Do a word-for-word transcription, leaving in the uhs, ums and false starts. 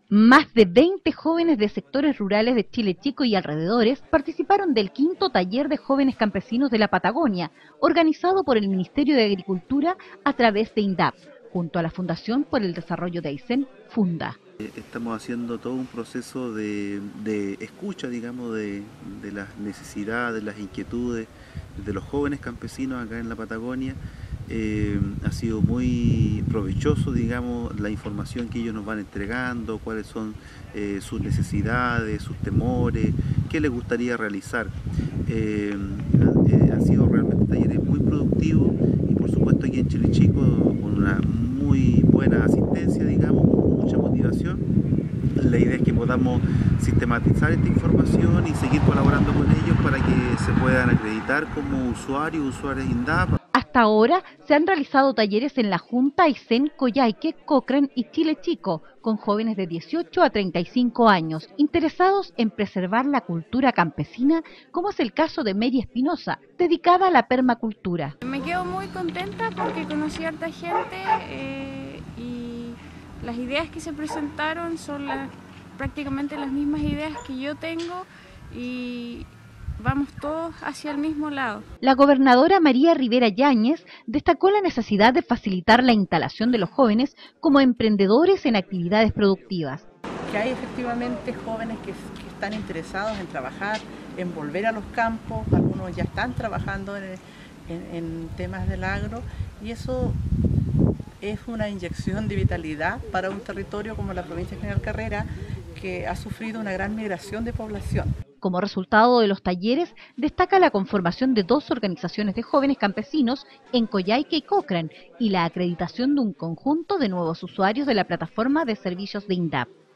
Más de veinte jóvenes de sectores rurales de Chile Chico y alrededores participaron del quinto taller de jóvenes campesinos de la Patagonia, organizado por el Ministerio de Agricultura a través de INDAP, junto a la Fundación por el Desarrollo de Aysén, Funda. Estamos haciendo todo un proceso de, de escucha, digamos, de, de las necesidades, las inquietudes de los jóvenes campesinos acá en la Patagonia. Eh, ha sido muy provechoso, digamos, la información que ellos nos van entregando, cuáles son eh, sus necesidades, sus temores, qué les gustaría realizar. Eh, eh, han sido realmente talleres muy productivos y por supuesto aquí en Chile Chico con una muy buena asistencia, digamos, con mucha motivación. La idea es que podamos sistematizar esta información y seguir colaborando con ellos para que se puedan acreditar como usuarios, usuarios INDAP. Hasta ahora se han realizado talleres en la Junta Aysén, Coyhaique, Cochrane y Chile Chico, con jóvenes de dieciocho a treinta y cinco años, interesados en preservar la cultura campesina, como es el caso de Mary Espinosa, dedicada a la permacultura. Me quedo muy contenta porque conocí a harta gente eh, y las ideas que se presentaron son las, prácticamente las mismas ideas que yo tengo y vamos todos hacia el mismo lado. La gobernadora María Rivera Yáñez destacó la necesidad de facilitar la instalación de los jóvenes como emprendedores en actividades productivas. Que hay efectivamente jóvenes que, que están interesados en trabajar, en volver a los campos, algunos ya están trabajando en, en, en temas del agro y eso es una inyección de vitalidad para un territorio como la provincia de General Carrera que ha sufrido una gran migración de población. Como resultado de los talleres, destaca la conformación de dos organizaciones de jóvenes campesinos en Coyhaique y Cochrane y la acreditación de un conjunto de nuevos usuarios de la plataforma de servicios de INDAP.